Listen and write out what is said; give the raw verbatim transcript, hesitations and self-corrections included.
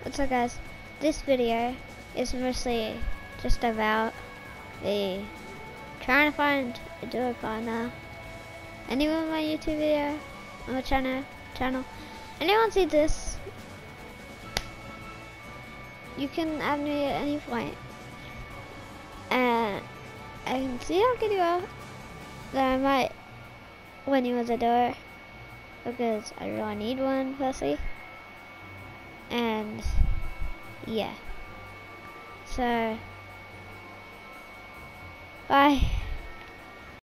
What's up, guys? This video is mostly just about the trying to find a duo partner. Anyone on my YouTube video, on my channel, channel, anyone see this? You can add me at any point, and I can see how good you are. That I might win you as a duo because I really need one, firstly. And yeah, so bye.